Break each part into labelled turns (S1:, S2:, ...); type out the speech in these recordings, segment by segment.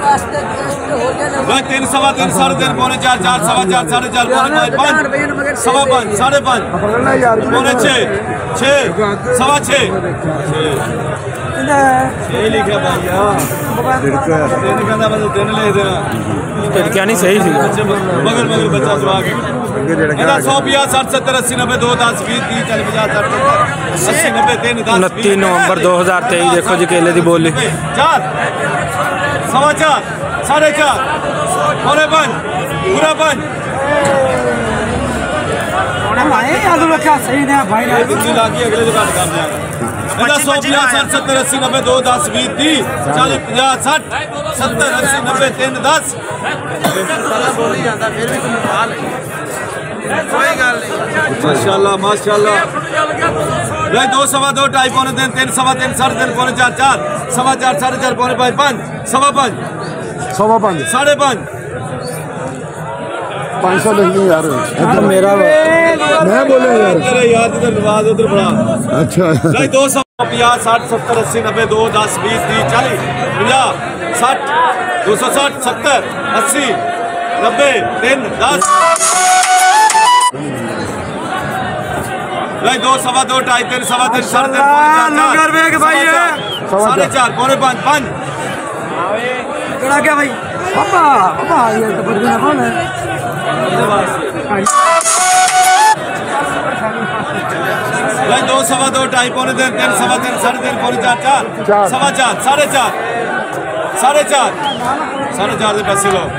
S1: भाई 3 सवा 3 साढ़े 3 पौने 4 4 सवा 4 साढ़े 4 पौने 5 सवा 5 साढ़े 5 पौने 6 6 सवा 6 लिखा भाई
S2: क्या नहीं सही थी
S1: मगर बच्चा जवाब 150 60 70 80 90 2 10 20 30 40 50 60 80 90 3 10
S2: 29 नवंबर 2023 देखो जी केले की बोली
S1: 4 सवा 4 साढ़े 4 पौने 5 पूरा 5
S3: सही नहीं भाई
S1: अगले जगह कर दिया 150 60 70 80 90 2 10 20 30 40 50 60 70 80 90 3 10 माशाल्लाह माशाल्लाह भाई 2 सवा 2 2.5 पौने 3 3 सवा 3 साढ़े 3 पौने 4 4 सवा 4 साढ़े 4 पौने 5 5 सवा 5 साढ़े 5
S4: 500 नहीं यार
S2: मेरा
S4: मैं बोले यार
S1: तेरे याद इधर नवाज उधर बड़ा
S4: अच्छा
S1: भाई 250 60 70 80 90 2 10 20 30 40 50 60 260 70 80 90 3 10 भाई 2 सवा 2 2.5 3 सवा 3 साढ़े 3
S3: भाई
S1: साढ़े 4 पौने 5 5
S3: क्या भाई पापा पापा ये तो बढ़ गया कौन है
S1: भाई 2 सवा 2 2.5 पौने 3 3 सवा 3 साढ़े 3 पौने 4 4 सवा 4 साढ़े 4 साढ़े 4 साढ़े 4 के पैसे लो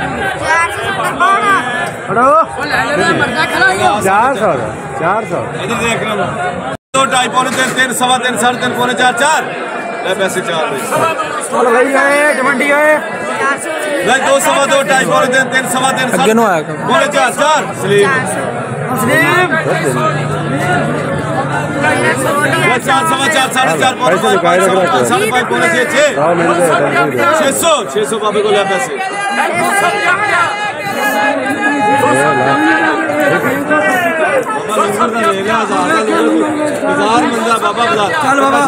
S4: 400
S1: इधर देख रहा हूँ 2 2.5 पौने 3 3 सवा 3 साढ़े 3 पौने 4 4 पैसे 4
S3: भाई डमंडी है
S1: भाई 2 सवा 2 2.5 पौने 3 3 सवा 3
S2: अगे नो आया
S1: पौने 4 4 सलीम 4 सवा 4 साढ़े 4 पौने 5 साढ़े 5 पौने 6 600 बाबे को लिया पैसे बाबा चल बाबा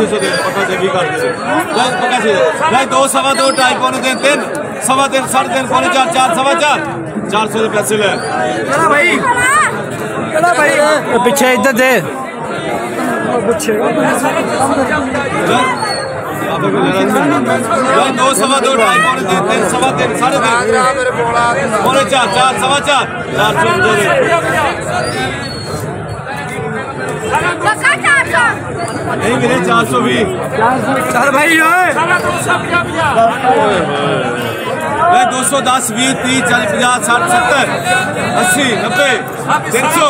S1: 2 सवा 2 2.5 पौने 3 सवा 3 साढ़े 3 पौने 4 4 सवा 4 400 के पैसे ले
S2: पीछे इधर दे
S1: 2 सवा 2 2.5 पौने 3 सवा 3 साढ़े 3 पौने 4 4 सवा 4 नहीं मेरे 420
S3: चल भाई
S1: 210 20 30 40 50 60 70 80 90 300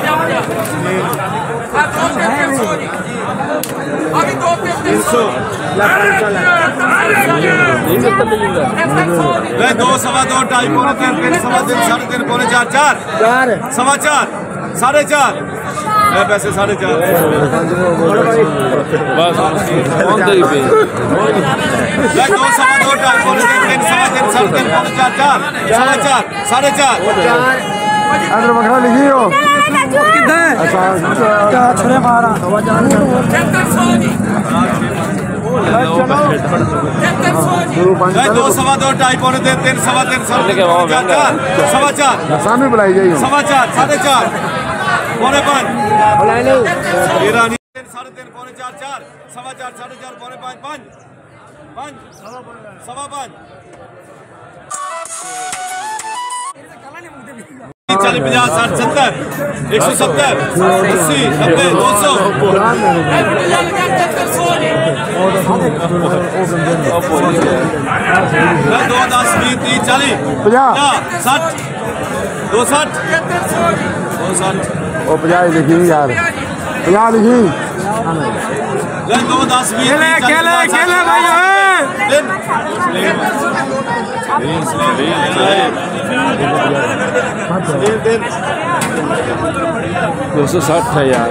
S1: 2 सवा 2 2.5 पौने 3 3 सवा 3 साढ़े 3 पौने 4 4 सवा 4 साढ़े 4 पैसे 4.5 2 सवा 2 2.5 पौने 3 सवा 3 साढ़े 3 पौने 4 4 सवा 4 साढ़े 4
S4: अगर बकरा लिखी हो
S3: कितना छुरे मारा
S1: 2 सवा 2 2.5 पौने 3 सवा 3 साढ़े 3 सवा 4
S4: सामने बुलाई जाइए
S1: सवा 4 साढ़े 4 पौने 5 साढ़े 3 पौने 4 4 सवा 4 साढ़े 4 पौने 5 5 सवा 5 40 50 60 70 170 80 90 200 2 10 20 30 40 50 60 260
S4: वो 50 लिखी यार 50 लिखी
S1: 2 10 20
S3: खेले भाई
S2: 260 है यार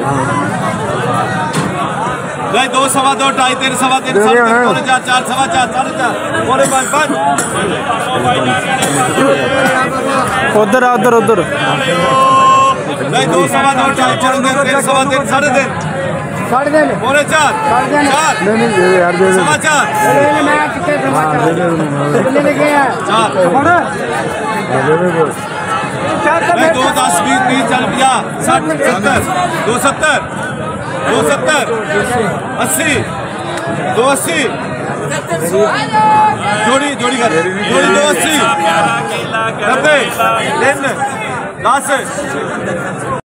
S1: 2 सवा 2 2.5 3 सवा 3 साढ़े 3 पौने 4 4 सवा 4 साढ़े 4 पौने 5 5
S2: उधर उधर उधर
S1: 2 सवा 2 2.5 पौने 3 सवा 3 साढ़े 3 पौने 4 4
S4: नहीं नहीं दे दे यार दे दे
S1: सवा 4
S4: हाँ दे दे
S1: 4 भाई 2 10 20 30 40 50 60 70 270 270 80 280 जोड़ी जोड़ी कर जोड़ी 280 90 3 10